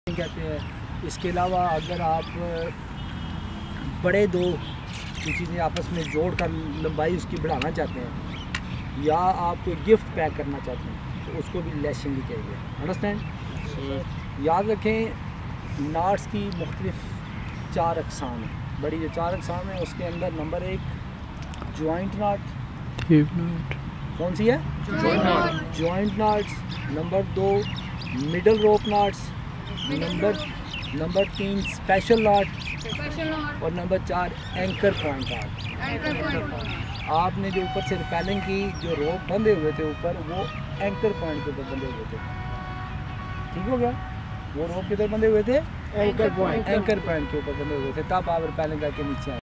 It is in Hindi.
कहते हैं। इसके अलावा अगर आप बड़े दो चीज़ें आपस में जोड़ कर लंबाई उसकी बढ़ाना चाहते हैं या आप कोई गिफ्ट पैक करना चाहते हैं तो उसको भी लैशिंग ही कहेंगे। अंडरस्टैंड। याद रखें नाट्स की मुख्तलिफ 4 अक़साम हैं। बड़ी जो 4 अक़साम हैं उसके अंदर नंबर 1 जॉइंट नाट। कौन सी है? Joint knots. नंबर 2 मिडल रोप नाट्स। नंबर 3 स्पेशल नाट और नंबर 4 एंकर पॉइंट नाट। आपने जो ऊपर से रिपेलिंग की जो रोप बंधे हुए थे ऊपर वो एंकर पॉइंट के ऊपर बंधे हुए थे। ठीक हो गया? वो रोप किधर बंधे हुए थे? एंकर पॉइंट के ऊपर बंधे हुए थे। तब आप रिपेलिंग करके नीचे आए।